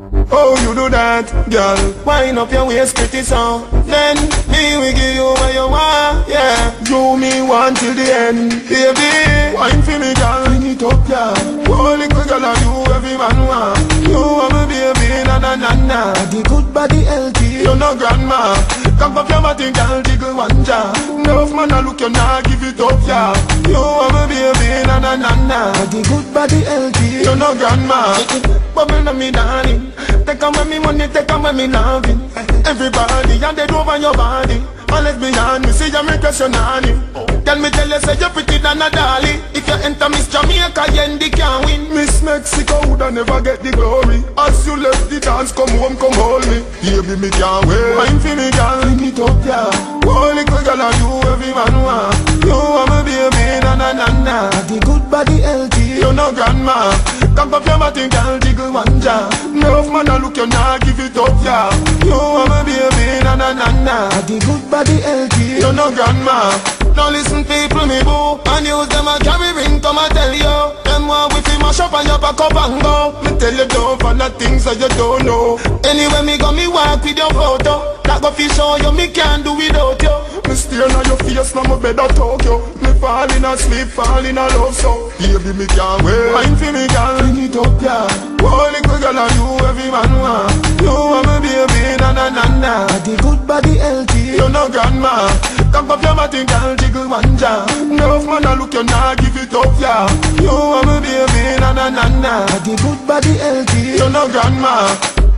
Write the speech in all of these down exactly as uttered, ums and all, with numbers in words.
Oh, you do that, girl. Wind up your waist pretty so. Then me we give you what you want, yeah. You me want till the end, baby. Wine for me, girl, bring it up, yeah. Holy quick, girl, you every man want. You want me, baby, na na na na. The good body healthy, you no grandma. Come up your body, girl, jiggle one jar. Enough man, I look you now, give it up, yeah. You want me, baby, na na na na. The good body healthy, you no grandma. Bubble on me, darling. Take on with me money, take on with me loving. Everybody, and they do over your body. And let's be honest, see you make question on you. Tell me, tell you, say you're pretty than a dolly. If you enter Miss Jamaica, then they can win. Miss Mexico woulda never get the glory. As you left the dance, come home, come hold me. Baby, me can't wait. Wine for me, girl, bring it up, yeah. Holy quick, girl, you every man want. You want me, baby, na na na na. The good body healthy, you no grandma. Come up your body, girl, jiggle one jar. Enough man, I look you now, give it up, yeah. You want me, baby, na na na na. The good body healthy, you no grandma. Now listen people, me boo. And use them a carry ring, come and tell you. Them want we fi mash up and you pack up and go. Me tell you don't for the things that you don't know. Anyway me go me walk with your photo. That go fi show you me can't do without you. Me stare on your face, now me better talk you. Me fall in a sleep, fall in a love so. Baby me can't wait. Wine for me girl, bring it up yeah. Holy quick girl and you every man want. You want me baby na na na na. The good body healthy, you no grandma. Come up your body girl, jiggle one jar. Enough man I look you now, give it up yeah. You want me baby na na na na. The good body healthy, you no grandma.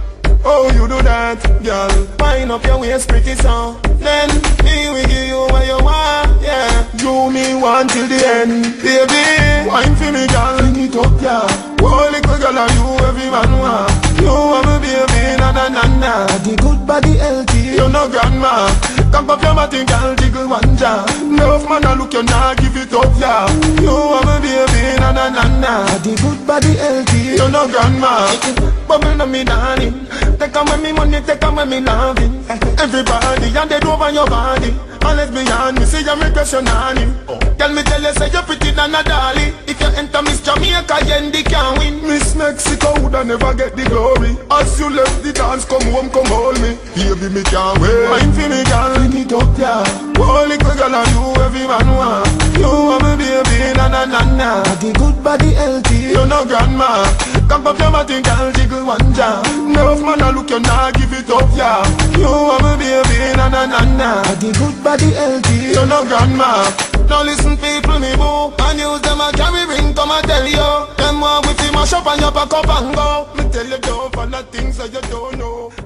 Oh, you do that, girl. Wind up your waist pretty so. Then me we give you what you want, yeah. You me want till the end, baby. Wine for me, girl, bring it up, yeah. Holy quick, girl, you every man want. You want me, baby, na na na na. The good body healthy, you no grandma. Come up your body, girl, jiggle one jar. Enough man, I look you now, give it up, yeah. You want me, baby, na na na na. The good body healthy, you no grandma. Bubble on me, darling. Take on with me money, take on with me loving. Everybody, and they do over your body. And let's be honest, see you make question on you. Tell me, tell you, say you're pretty than a dolly. If you enter Miss Jamaica, then they can win. Miss Mexico woulda never get the glory. As you left the dance, come home, come hold me. Baby, me can't wait. Wine for me, girl, bring it up, yeah. Holy quick, girl, and you every man want. You want me, baby, na na na na. The good body healthy, you no grandma. Come up your body, girl, jiggle one jar. Enough man, I look you now, give it up, yeah. You want me, baby, na na na na. The good body healthy, you no grandma. Now listen people, me boo. And use them a carry ring, come and tell you. Them want we fi mash up and you pack up and go. Me tell you don't for the things that you don't know.